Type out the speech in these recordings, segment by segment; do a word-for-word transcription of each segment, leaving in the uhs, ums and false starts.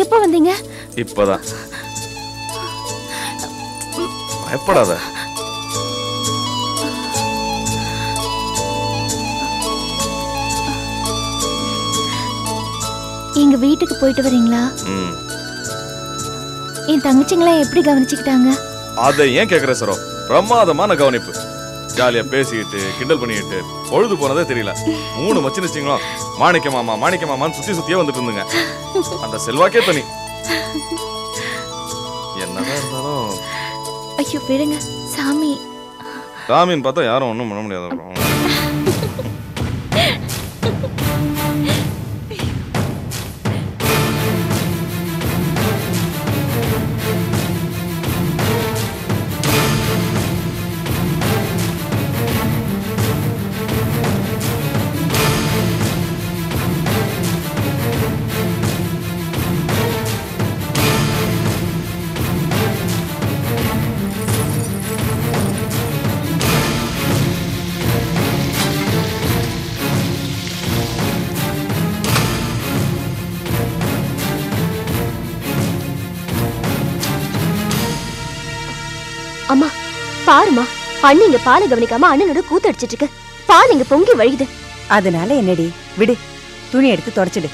எப்ப வந்தீங்க? இப்பதான். பயப்படாத. எங்க வீட்டுக்கு போயிட்டு வரீங்களா? என் தங்கச்சிங்களா எப்படி கவனிச்சுக்கிட்டாங்க? அதை ஏன் கேக்குற சரோ? பிரமாதமான கவனிப்பு. ஜாலியா பேசிக்கிட்டு கிண்டல் பண்ணிக்கிட்டு பொழுது போனதே தெரியல. மூணு மச்சின்னு வச்சிங்களா, மாணிக்க மாமா மாணிக்க மாமான்னு சுத்தி சுத்தியே வந்துட்டு இருந்துங்க. அந்த செல்வாக்கே தனி. என்னதான் இருந்தாலும் ஐயோ விடுங்க சாமி. சாமின்னு பார்த்தா யாரும் ஒன்றும் பண்ண முடியாது. அம்மா பாருமா, அண்ணி இங்க பாலை கவனிக்காம அண்ணனோட கூத்து அடிச்சிட்டு இருக்கு. பால் இங்க பொங்கி வழியுது. அதனால என்னடி, விடு, துணி எடுத்து தொடச்சிடு.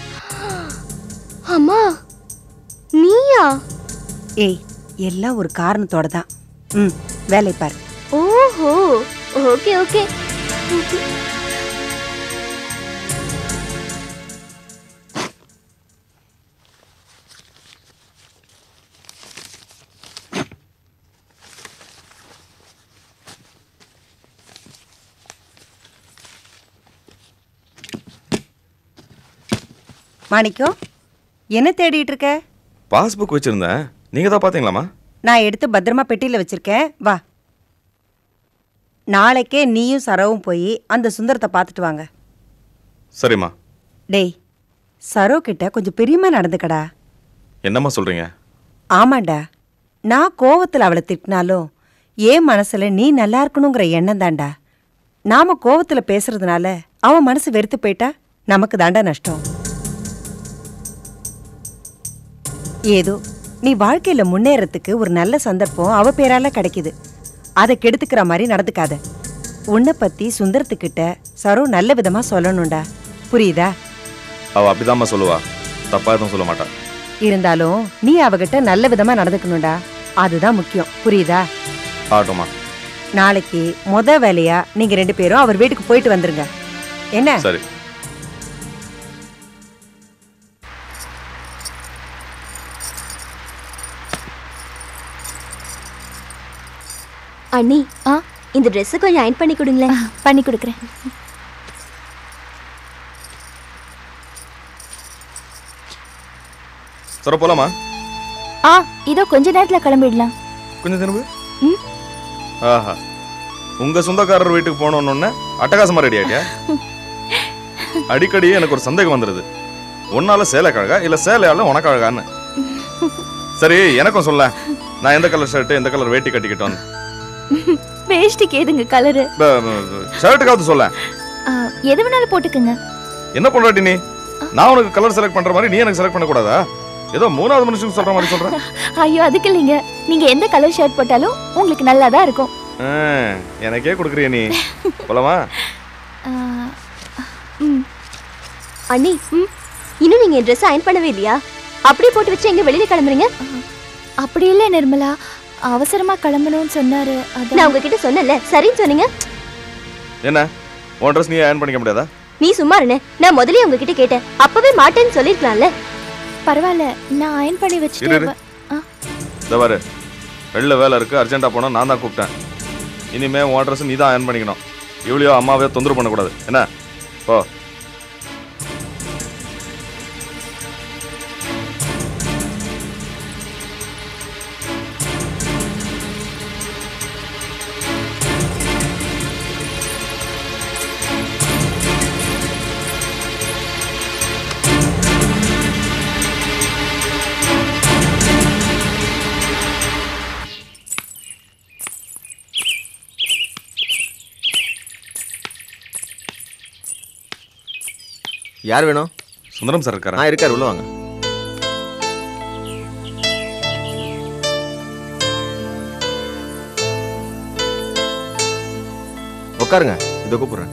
அம்மா நீயா? ஏய், எல்லாம் ஒரு காரணத்தோட தான். ம், வேலை பாரு. ஓஹோ, ஓகே ஓகே. மாணிக்கம், என்ன தேடிட்டு இருக்க? பாஸ்புக் வச்சிருந்தேன், நீங்க தான் பாத்தீங்களாமா? நான் எடுத்து பத்திரமா பெட்டியில வச்சிருக்கேன், வா. நாளைக்கே நீயும் சரவும் போய் அந்த சுந்தரத்தை பார்த்துட்டு வாங்க. சரிம்மா. டேய், சரோ கிட்ட கொஞ்சம் பெரியமா நடந்துக்கடா. என்னம்மா சொல்றீங்க? ஆமாண்டா, நான் கோவத்தில் அவளை திட்டினாலும் ஏன் மனசுல நீ நல்லா இருக்கணுங்கிற எண்ணம் தாண்டா. நாம கோவத்தில் பேசுறதுனால அவன் மனசு வெறுத்து போயிட்டா நமக்கு தாண்டா நஷ்டம். ஏதோ நீ வாழ்க்கையில முன்னேறத்துக்கு ஒரு நல்ல சந்தர்ப்பம் அவ பேரால கிடைக்குது. அதை கெடுத்துக்கிற மாதிரி நடந்துக்காத. உன்னை பத்தி சுந்தரத்துக்கிட்ட சரோ நல்ல விதமா சொல்லணும்டா, புரியுதா? அவ அப்படிதாம்மா சொல்லுவா, தப்பா எதுவும் சொல்ல மாட்டா. இருந்தாலும் நீ அவகிட்ட நல்ல விதமா நடந்துக்கணும்டா, அதுதான் முக்கியம், புரியுதா? ஆட்டோமா. நாளைக்கு முத வேலையா நீங்க ரெண்டு பேரும் அவர் வீட்டுக்கு போயிட்டு வந்துருங்க. என்ன? சரி. அண்ணி, ஆ இந்த Dress கொஞ்சம் அயன் பண்ணி கொடுங்களேன். பண்ணி கொடுக்குறேன். சரோ போலாமா? ஆ இதோ கொஞ்ச நேரத்துல கிளம்பிடலாம். கொஞ்சம் திரும்ப. ஆஹா, உங்க சொந்தக்காரர் வீட்டுக்கு போனோன்னு அட்டகாசமா ரெடி ஆயிட்டியா? அடிக்கடி எனக்கு ஒரு சந்தேகம் வந்துருது, உன்னால சேலை கழகா இல்ல சேலையால உனக்கு அழகான்னு. சரி, எனக்கும் சொல்ல, நான் எந்த கலர் ஷர்ட் எந்த கலர் வேட்டி கட்டிக்கிட்டோன்னு. வேஷ்டிக்கு ஏதுங்க கலரு? ஷர்ட்டுக்காவது சொல்ல. எது வேணாலும் போட்டுக்குங்க. என்ன பண்றாட்டி நீ? நான் உனக்கு கலர் செலக்ட் பண்ற மாதிரி நீ எனக்கு செலக்ட் பண்ண கூடாதா? ஏதோ மூணாவது மனுஷனுக்கு சொல்ற மாதிரி சொல்றேன். ஐயோ அதுக்கு இல்லைங்க, நீங்க எந்த கலர் ஷர்ட் போட்டாலும் உங்களுக்கு நல்லா தான் இருக்கும். எனக்கே கொடுக்குறிய நீ. போலாமா? அண்ணி, இன்னும் நீங்க Dress அயன் பண்ணவே இல்லையா? அப்படியே போட்டு வச்சு எங்க வெளியில கிளம்புறீங்க? அப்படி இல்ல நிர்மலா, அவசரமா கிளம்பணும்னு சொன்னாரு. நான் உங்ககிட்ட சொன்னல, சரின்னு சொன்னீங்க. என்ன உன் Dress நீ அயன் பண்ணிக்க முடியாதா? நீ சும்மா இருனே, நான் முதல்லயே உங்ககிட்ட கேட்டேன், அப்பவே மாட்டேன்னு சொல்லிருக்கலாம்ல. பரவாயில்ல, நான் அயன் பண்ணி வச்சிட்டேன். இந்த பாரு, வெளில வேலை இருக்கு, அர்ஜென்ட்டா போனா நான் தான் கூப்பிட்டேன். இனிமே உன் Dress நீ தான் அயன் பண்ணிக்கணும். இவ்வளோ அம்மாவே தொந்தரவு பண்ணக்கூடாது, என்ன? போ. யார் வேணும்? சுந்தரம் சார் இருக்காரா? நான் இருக்கார், உள்ள வாங்க. உட்காருங்க, இதை கூப்பிடுறேன்.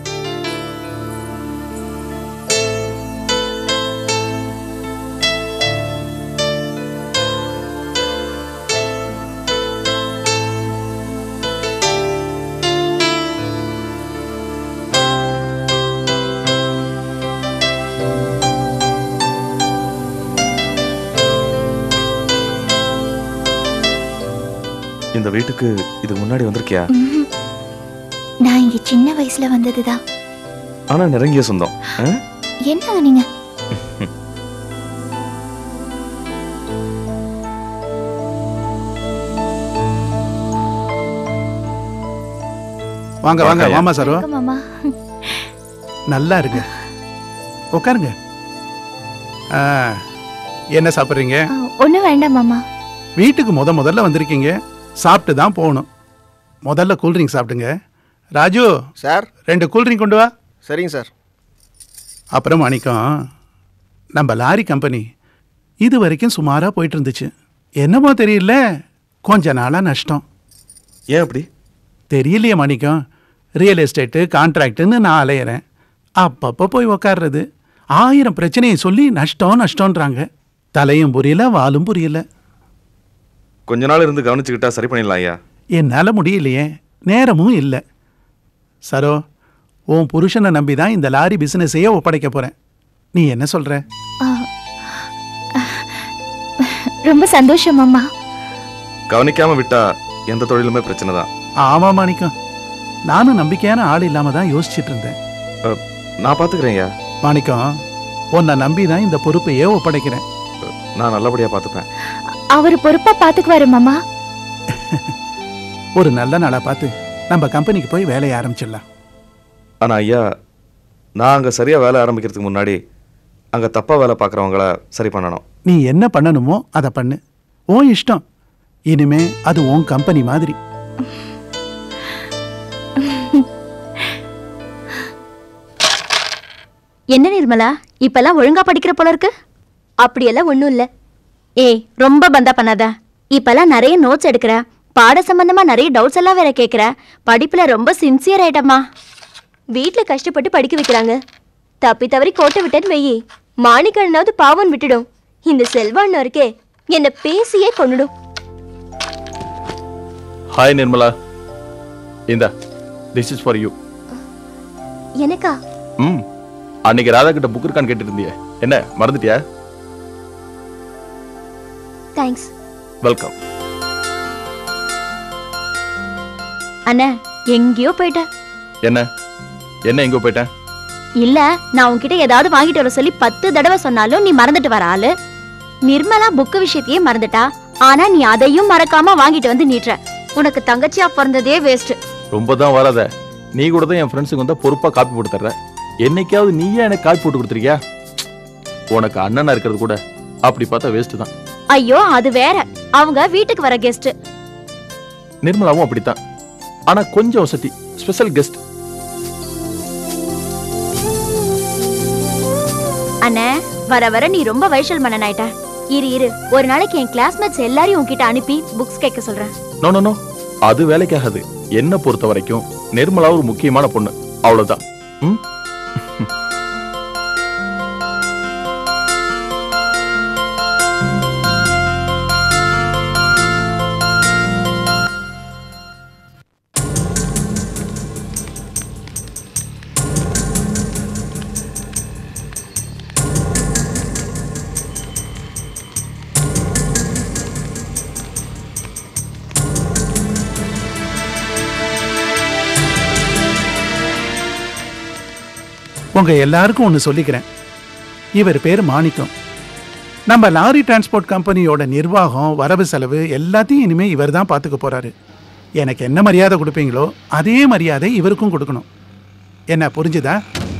இந்த வீட்டுக்கு இது முன்னாடி வந்திருக்கியா? நான் இங்க சின்ன வயசுல வந்ததுதான். ஆனா நெருங்கிய சொந்தம். என்னங்க நீங்க? வாங்க வாங்க மாமா சரோ. மாமா நல்லா இருக்கு, உட்காருங்க. என்ன சாப்பிட்றீங்க? ஒன்றும் வேண்டாம் மாமா. வீட்டுக்கு முத முதல்ல வந்திருக்கீங்க, சாப்பிட்டு தான் போகணும். முதல்ல கூல்ட்ரிங்க் சாப்பிடுங்க. ராஜு சார், ரெண்டு கூல்ட்ரிங்க் கொண்டு வா. சரிங்க சார். அப்புறம் மாணிக்கம், நம்ம லாரி கம்பெனி இது வரைக்கும் சுமாராக போயிட்டு இருந்துச்சு. என்னமோ தெரியல, கொஞ்ச நாளாக நஷ்டம். ஏன் அப்படி? தெரியலையே மாணிக்கம். ரியல் எஸ்டேட்டு கான்ட்ராக்டுன்னு நான் அலையிறேன். அப்பப்போ போய் உக்காடுறது. ஆயிரம் பிரச்சனையை சொல்லி நஷ்டம் நஷ்டம்ன்றாங்க. தலையும் புரியல, வாலும் புரியல. கொஞ்ச நாள் இருந்து கவனிச்சுக்கிட்டா சரி பண்ணிடலாம் ஐயா. என்னால் முடியலையே, நேரமும் இல்லை. சரோ, உன் புருஷனை நம்பி தான் இந்த லாரி பிசினஸையே ஒப்படைக்க போறேன். நீ என்ன சொல்ற? ரொம்ப சந்தோஷம் அம்மா. கவனிக்காம விட்டா எந்த தொழிலுமே பிரச்சனை தான். ஆமா மாணிக்கம், நானும் நம்பிக்கையான ஆள் இல்லாம தான் யோசிச்சுட்டு இருந்தேன். நான் பாத்துக்கிறேன் ஐயா. மாணிக்கம், உன்னை நம்பி தான் இந்த பொறுப்பையே ஒப்படைக்கிறேன். நான் நல்லபடியா பாத்துப்பேன். அவர் பொறுப்பா பாத்துக்குவாரு மாமா. ஒரு நல்ல நாளா பார்த்து நம்ம கம்பெனிக்கு போய் வேலையை ஆரம்பிச்சிடலாம். ஆனா ஐயா, நான் அங்க சரியா வேலை ஆரம்பிக்கிறதுக்கு முன்னாடி அங்க தப்பா வேலை பார்க்குறவங்கள சரி பண்ணணும். நீ என்ன பண்ணணுமோ அதை பண்ணு, உன் இஷ்டம். இனிமே அது உன் கம்பெனி மாதிரி. என்ன நிர்மலா, இப்பெல்லாம் ஒழுங்கா படிக்கிற போல இருக்கு? அப்படியெல்லாம் ஒன்றும் இல்லை. ஏய், ரொம்ப பந்தா பண்ணாத. இப்பெல்லாம் நிறைய நோட்ஸ் எடுக்கிற, பாட சம்பந்தமா நிறைய டவுட்ஸ் எல்லாம் வேற கேட்குற. படிப்புல ரொம்ப சின்சியர் ஆயிட்டம்மா. வீட்டில் கஷ்டப்பட்டு படிக்க வைக்கிறாங்க, தப்பி தவறி கோட்டை விட்டேன்னு வெயி, மாணிக்கண்ணாவது பாவன் விட்டுடும். இந்த செல்வான்னு இருக்கே, என்னை பேசியே கொண்டுடும். ஹாய் நிர்மலா, இந்தா, திஸ் இஸ் ஃபார் யூ. எனக்கா? ம், அன்னைக்கு ராதா கிட்ட புக் இருக்கான்னு கேட்டுட்டு இருந்தியே, என்ன மறந்துட்டியா? தேங்க்ஸ். வெல்கம். அண்ணா, எங்கேயோ போயிட்டேன். என்ன என்ன எங்கோ போயிட்டேன்? இல்ல, நான் உன்கிட்ட ஏதாவது வாங்கிட்டு வர சொல்லி பத்து தடவை சொன்னாலும் நீ மறந்துட்டு வர ஆளு. நிர்மலா புக்கு விஷயத்தையே மறந்துட்டா, ஆனா நீ அதையும் மறக்காம வாங்கிட்டு வந்து நீட்டுற. உனக்கு தங்கச்சியா பிறந்ததே வேஸ்ட். ரொம்ப தான் வராத. நீ கூட தான் என் ஃப்ரெண்ட்ஸுக்கு வந்தா பொறுப்பா காப்பி போட்டு தர்ற. என்னைக்காவது நீயே எனக்கு காப்பி போட்டு கொடுத்துருக்கியா? உனக்கு அண்ணனா இருக்கிறது கூட அப்படி பார்த்தா வேஸ்ட் தான். ஐயோ, அது வேற, அவங்க வீட்டுக்கு வர கெஸ்ட். நிர்மலாவும் அப்படித்தான், ஆனா கொஞ்சம் வசதி, ஸ்பெஷல் கெஸ்ட். அண்ணே, வர வர நீ ரொம்ப வைஷல் மன்னன் ஆயிட்ட. இரு இரு, ஒரு நாளைக்கு என் கிளாஸ்மேட்ஸ் எல்லாரையும் உன்கிட்ட அனுப்பி புக்ஸ் கேட்க சொல்றேன். நோ நோ நோ, அது வேலைக்காகாது. என்ன பொறுத்த வரைக்கும் நிர்மலா ஒரு முக்கியமான பொண்ணு, அவ்வளவுதான். ம், உங்க எல்லாருக்கும் ஒன்று சொல்லிக்கிறேன். இவர் பேர் மாணிக்கம். நம்ம லாரி டிரான்ஸ்போர்ட் கம்பெனியோட நிர்வாகம், வரவு செலவு எல்லாத்தையும் இனிமே இவர் தான் பார்த்துக்க போறாரு. எனக்கு என்ன மரியாதை கொடுப்பீங்களோ அதே மரியாதை இவருக்கும் கொடுக்கணும். என்ன புரிஞ்சுதா?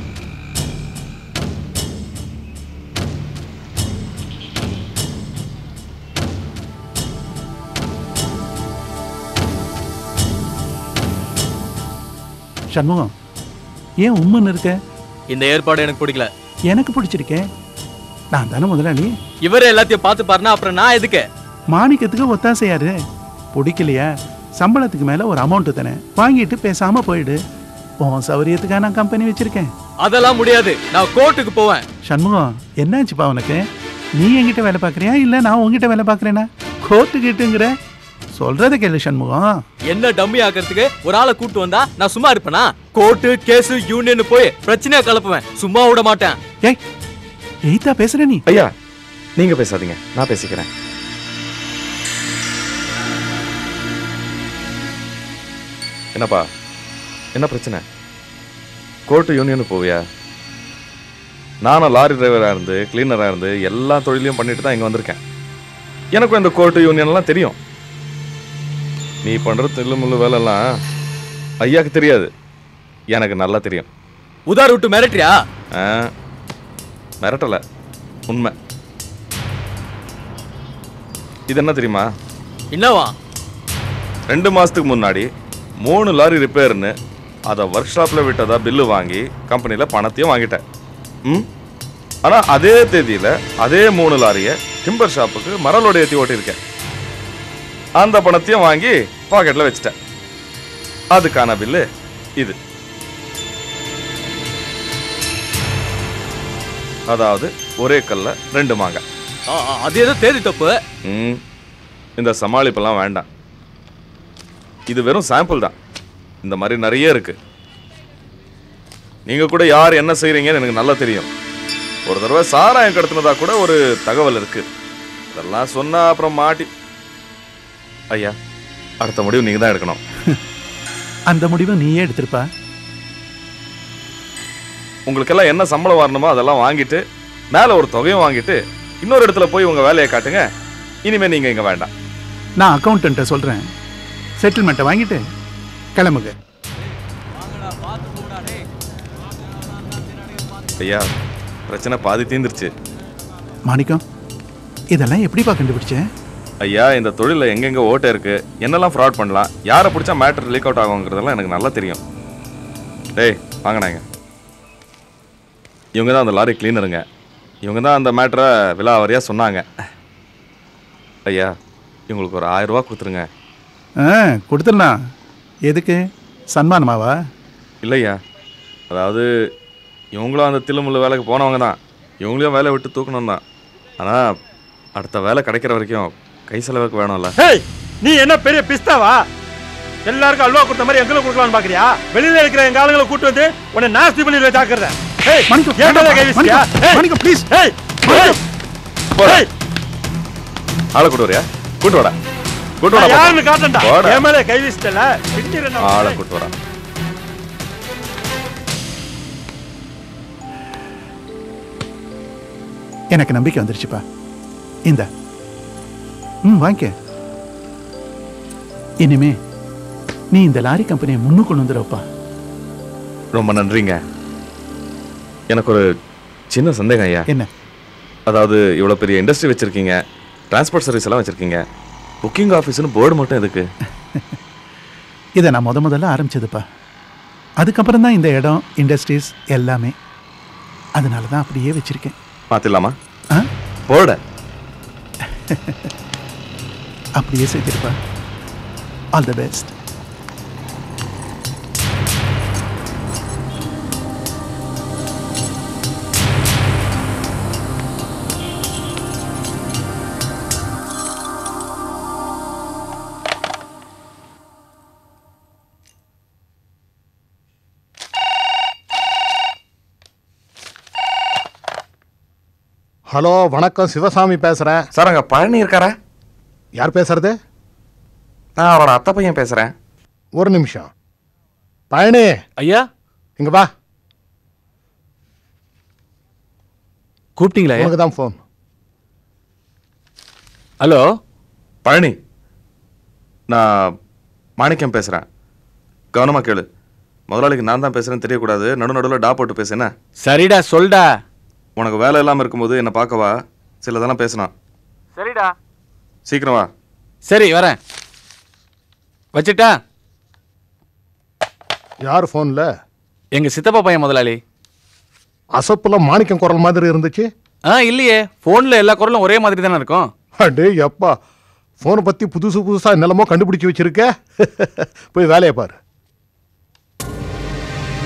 சண்முகம், ஏன் உம்முன்னு இருக்க? இந்த ஏற்பாடு எனக்கு பிடிக்கல. எனக்கு பிடிச்சிருக்கேன். நான் தானே முதலாளி. இவரே எல்லாத்தையும் பார்த்து பாருனா அப்புறம் நான் எதுக்கு? மாணிக்கத்துக்கு ஒத்தாசையாரு. பிடிக்கலையா, சம்பளத்துக்கு மேல ஒரு அமௌண்ட் தானே, வாங்கிட்டு பேசாம போயிடு. உன் சௌரியத்துக்காக நான் கம்பெனி வச்சிருக்கேன். அதெல்லாம் முடியாது. நான் கோர்ட்டுக்கு போவேன். சண்முகம், என்னாச்சுப்பா உனக்கு? நீ என்கிட்ட வேலை பார்க்கறியா இல்ல நான் உங்ககிட்ட வேலை பார்க்கறேனா? கோர்ட்டு கிட்டுங்கிற சொல்றத கேளு சண்முகம். என்ன டம்மி ஆக்கிறதுக்கு ஒரு ஆளை கூட்டு வந்தா நான் சும்மா இருப்பேனா? கோர்ட்டு கேஸ் யூனியன் போய் பிரச்சனையா கலப்புவேன். சும்மா விட மாட்டேன். ஏய், எய்தா பேசுற நீ? ஐயா நீங்க பேசாதீங்க, நான் பேசிக்கிறேன். என்னப்பா, என்ன பிரச்சனை? கோர்ட்டு யூனியன் போவியா? நானும் லாரி டிரைவராக இருந்து கிளீனராக இருந்து எல்லா தொழிலையும் பண்ணிட்டு தான் இங்கே வந்திருக்கேன். எனக்கும் இந்த கோர்ட்டு யூனியன்லாம் தெரியும். நீ பண்ணுற தில்லுமுள்ளு வேலைலாம் ஐயாவுக்கு தெரியாது, எனக்கு நல்லா தெரியும். உதார் விட்டு மிரட்டியா? ஆ, மிரட்டலை, உண்மை. இது என்ன தெரியுமா? என்னவா? ரெண்டு மாதத்துக்கு முன்னாடி மூணு லாரி ரிப்பேர்னு அதை ஒர்க் ஷாப்பில் விட்டதா பில்லு வாங்கி கம்பெனியில் பணத்தையும் வாங்கிட்டேன். ம் ஆனால் அதே தேதியில் அதே மூணு லாரியை டிம்பர் ஷாப்புக்கு மரலோடு ஏற்றி ஓட்டியிருக்கேன். அந்த பணத்தையும் வாங்கி பாக்கெட்டில் வச்சுட்டேன். அதுக்கான பில்லு இது. அதாவது ஒரே கல்ல ரெண்டு மாங்காய். அது ஏதோ தேதி தப்பு. ம் இந்த சமாளிப்பெல்லாம் வேண்டாம். இது வெறும் சாம்பிள் தான். இந்த மாதிரி நிறைய இருக்கு. நீங்க கூட யார் என்ன செய்றீங்கன்னு எனக்கு நல்லா தெரியும். ஒரு தடவை சாராயம் கடத்தினதா கூட ஒரு தகவல் இருக்கு. இதெல்லாம் சொன்னா அப்புறம் மாட்டி. ஐயா, அடுத்த முடிவு நீங்க தான் எடுக்கணும். அந்த முடிவு நீயே எடுத்திருப்பா. உங்களுக்கெல்லாம் என்ன சம்பளம் வரணுமோ அதெல்லாம் வாங்கிட்டு மேல ஒரு தொகையும் வாங்கிட்டு இன்னொரு இடத்துல போய் உங்க வேலையை காட்டுங்க. இனிமே நீங்க இங்க வேண்டாம். நான் அக்கௌண்டன்ட்ட சொல்றேன், செட்டில்மெண்ட்டை வாங்கிட்டு கிளம்புங்க. ஐயா, பிரச்சனை பாதி தீர்ந்துருச்சு. மாணிக்கம், இதெல்லாம் எப்படிப்பா கண்டுபிடிச்சேன்? ஐயா, இந்த தொழிலில் எங்கெங்கே ஓட்டை இருக்கு, என்னெல்லாம் ஃப்ராட் பண்ணலாம், யாரை பிடிச்சா மேட்டர் லீக் அவுட் ஆகுங்கிறதெல்லாம் எனக்கு நல்லா தெரியும். டேய் வாங்கினாங்க, இவங்க தான் அந்த லாரி கிளீனருங்க. இவங்க தான் அந்த மேட்டரை விலாவாரியாக சொன்னாங்க. ஐயா, இவங்களுக்கு ஒரு ஆயிரம் ரூபா கொடுத்துருங்க. ஆ கொடுத்துருண்ணா. எதுக்கு, சன்மானமாவா? இல்லையா, அதாவது இவங்களும் அந்த தில்லுமுள்ளு வேலைக்கு போனவங்க தான். இவங்களையும் வேலை விட்டு தூக்கணும் தான். ஆனால் அடுத்த வேலை கிடைக்கிற வரைக்கும் கை செலவுக்கு வேணும்ல. ஏய், நீ என்ன பெரிய பிஸ்தாவா? எல்லாருக்கும் அல்வா கொடுத்த மாதிரி எங்களுக்கு கொடுக்கலாம்னு பாக்குறியா? வெளியில இருக்கிற எங்க ஆளுங்களை கூட்டு வந்து உன்னை நாஸ்தி பண்ணிடுவே ஜாக்கிரதை. ஏய் மாணிக்கம், ஏன் மேல கை வீசியா? ஏய் மாணிக்கம் ப்ளீஸ். ஏய் ஏய் ஆளை கூட்டு வரியா? கூட்டு வாடா, கூட்டு வாடா. யாருன்னு காட்டண்டா. ஏன் மேல கை வீசிட்டல பின்னிரணும். ஆளை கூட்டு வரா. எனக்கு நம்பிக்கை வந்துருச்சுப்பா. இந்த ம் வாங்கிக்க. இனிமே நீ இந்த லாரி கம்பெனியை முன்னு கொண்டு வந்துடுப்பா. ரொம்ப நன்றிங்க. எனக்கு ஒரு சின்ன சந்தேகம் ஐயா. என்ன? அதாவது இவ்வளோ பெரிய இண்டஸ்ட்ரி வச்சுருக்கீங்க, டிரான்ஸ்போர்ட் சர்வீஸ் எல்லாம் வச்சுருக்கீங்க, புக்கிங் ஆஃபீஸ்னு போர்டு மட்டும் எதுக்கு? இதை நான் முத முதல்ல ஆரம்பிச்சதுப்பா. அதுக்கப்புறம் தான் இந்த இடம், இண்டஸ்ட்ரீஸ் எல்லாமே. அதனால தான் அப்படியே வச்சிருக்கேன். மாற்றிடலாமா ஆ போர்ட? அப்படியே செஞ்சிருப்பா. All the best. ஹலோ, வணக்கம். சிவசாமி பேசுகிறேன். சார், அங்கே பழனி இருக்காரா? யார் பேசுறது? நான் அவரோட அத்தை பையன் பேசுகிறேன். ஒரு நிமிஷம். பழனி ஐயா, இங்க வா. கூப்பிட்டீங்களா? உனக்கு தான் ஃபோன். ஹலோ பழனி, நான் மாணிக்கம் பேசுகிறேன். கவனமாக கேளு. முதலாளிக்கு நான் தான் பேசுகிறேன்னு தெரியக்கூடாது. நடு நடுவில் டா போட்டு பேசுன. சரிடா, சொல்டா. உனக்கு வேலை இல்லாமல் இருக்கும்போது என்னை பார்க்கவா, சிலதெல்லாம் பேசணும். சரிடா, சீக்கிரம் வா. சரி வரேன். வச்சுட்டா? யார் ஃபோனில்? எங்க சித்தப்பா பையன் முதலாளி. அசப்புல மாணிக்கம் குரல் மாதிரி இருந்துச்சு. ஆ இல்லையே, ஃபோனில் எல்லா குரலும் ஒரே மாதிரி தானே இருக்கும். அடே எப்பா, ஃபோனை பற்றி புதுசு புதுசாக நிலமோ கண்டுபிடிச்சி வச்சிருக்க. போய் வேலையை பாரு.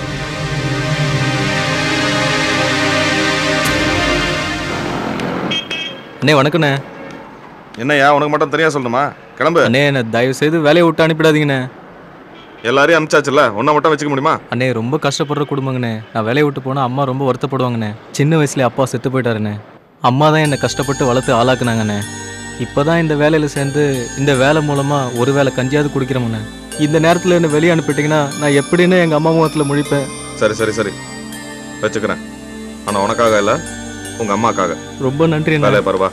அண்ணே வணக்கண்ணே. என்னய்யா உனக்கு மட்டும் தெரியா சொல்லணுமா? கிளம்பு. அண்ணே என்ன தயவு செய்து வேலையை விட்டு அனுப்பிடாதீங்கண்ணே. எல்லாரையும் அனுப்பிச்சாச்சுல்ல, ஒன்றை மட்டும் வச்சுக்க முடியுமா? அண்ணே ரொம்ப கஷ்டப்படுற குடும்பங்கண்ணே. நான் வேலையை விட்டு போனால் அம்மா ரொம்ப வருத்தப்படுவாங்கண்ணே. சின்ன வயசுல அப்பா செத்து போயிட்டாருண்ணே. அம்மா தான் என்னை கஷ்டப்பட்டு வளர்த்து ஆளாக்குனாங்கண்ணே. இப்போ தான் இந்த வேலையில் சேர்ந்து இந்த வேலை மூலமாக ஒரு வேலை கஞ்சியாவது குடிக்கிறோம்ண்ணே. இந்த நேரத்தில் என்ன வெளியே அனுப்பிட்டீங்கன்னா நான் எப்படின்னு எங்கள் அம்மா முகத்தில் முழிப்பேன். சரி சரி சரி வச்சுக்கிறேன். ஆனால் உனக்காக இல்லை, உங்கள் அம்மாக்காக. ரொம்ப நன்றி. வேலையை பரவா.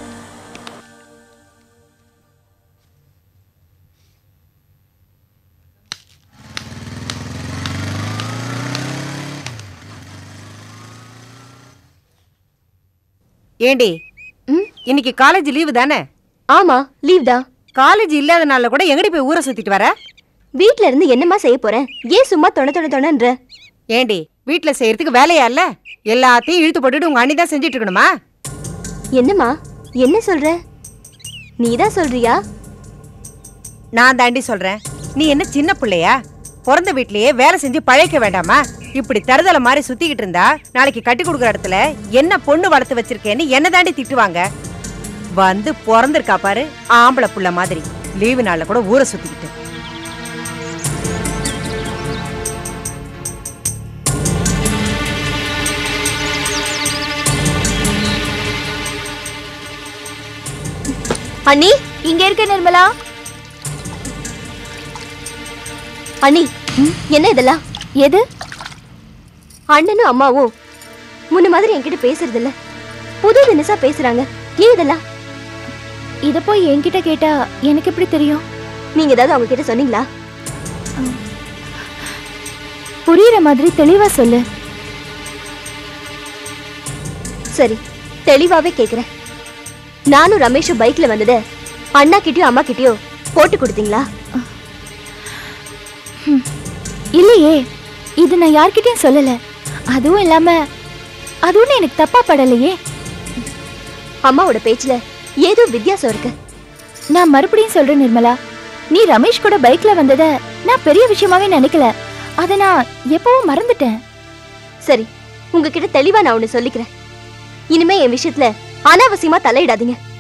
ஏண்டி இன்னைக்கு காலேஜ் லீவு தானே? ஆமா லீவ் தான். காலேஜ் இல்லாத நாள்ல கூட எங்கடி போய் ஊரை சுத்திட்டு வர? வீட்ல இருந்து என்னமா செய்ய போறேன்? ஏன் சும்மா தொண தொண தொணன்ற? ஏண்டி வீட்ல செய்யறதுக்கு வேலையா இல்ல? எல்லாத்தையும் இழுத்து போட்டுட்டு உங்க அண்ணி தான் செஞ்சுட்டு இருக்கணுமா? என்னம்மா என்ன சொல்ற? நீதான் சொல்றியா? நான் தாண்டி சொல்றேன். நீ என்ன சின்ன பிள்ளையா? பிறந்த வீட்லயே வேலை செஞ்சு பழைக்க வேண்டாமா? இப்படி தருதலை மாதிரி சுத்திக்கிட்டு இருந்தா நாளைக்கு கட்டி கொடுக்குற இடத்துல என்ன பொண்ணு வளர்த்து வச்சிருக்கேன்னு என்ன தாண்டி திட்டுவாங்க. வந்து பிறந்திருக்கா பாரு ஆம்பளை புள்ள மாதிரி, லீவு நாள்ல கூட ஊரை சுத்திக்கிட்டு. அண்ணி இங்க இருக்க நிர்மலா. அண்ணி என்ன இதெல்லாம்? எது? அண்ணனும் அம்மாவும் முன்ன மாதிரி என்கிட்ட பேசுறது இல்ல, புது தினசா பேசுறாங்க. ஏன் இதெல்லாம்? இத போய் என்கிட்ட கேட்டா எனக்கு எப்படி தெரியும்? நீங்க ஏதாவது அவங்க கிட்ட சொன்னீங்களா? புரியுற மாதிரி தெளிவா சொல்லு. சரி தெளிவாவே கேக்குறேன். நானும் ரமேஷும் பைக்ல வந்தது அண்ணா கிட்டயோ அம்மா கிட்டயோ போட்டு கொடுத்தீங்களா? இல்லையே, இது நான் யார்கிட்டயும் சொல்லல. அதுவும் இல்லாம அதுவும் எனக்கு தப்பா படலையே. அம்மாவோட பேச்சுல ஏதோ வித்தியாசம் இருக்கு. நான் மறுபடியும் சொல்றேன் நிர்மலா, நீ ரமேஷ் கூட பைக்ல வந்தத நான் பெரிய விஷயமாவே நினைக்கல. அத நான் எப்பவும் மறந்துட்டேன். சரி உங்ககிட்ட தெளிவா நான் ஒண்ணு சொல்லிக்கிறேன். இனிமே என் விஷயத்துல அனாவசியமா தலையிடாதீங்க.